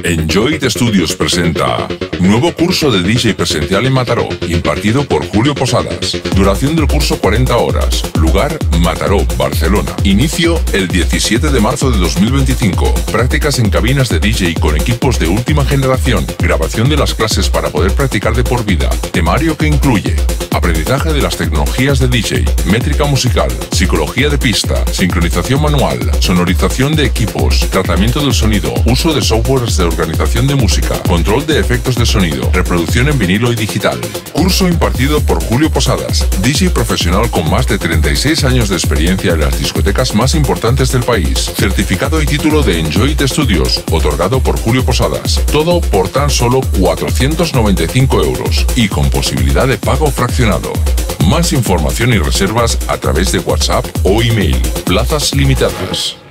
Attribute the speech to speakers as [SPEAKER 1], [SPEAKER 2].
[SPEAKER 1] Enjoy Studios presenta nuevo curso de DJ presencial en Mataró, impartido por Julio Posadas. Duración del curso 40 horas. Lugar Mataró, Barcelona. Inicio el 17 de marzo de 2025. Prácticas en cabinas de DJ con equipos de última generación. Grabación de las clases para poder practicar de por vida. Temario que incluye aprendizaje de las tecnologías de DJ, métrica musical, psicología de pista, sincronización manual, sonorización de equipos, tratamiento del sonido, uso de softwares de organización de música, control de efectos de sonido, reproducción en vinilo y digital. Curso impartido por Julio Posadas, DJ profesional con más de 36 años de experiencia en las discotecas más importantes del país. Certificado y título de Enjoy Studios, otorgado por Julio Posadas. Todo por tan solo 495 € y con posibilidad de pago fraccionado. Más información y reservas a través de WhatsApp o email. Plazas limitadas.